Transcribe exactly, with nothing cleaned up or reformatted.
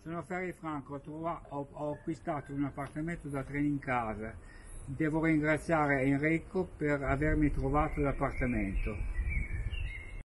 Sono Ferri Franco, ho, trova- ho- ho acquistato un appartamento da tre in casa. Devo ringraziare Enrico per avermi trovato l'appartamento.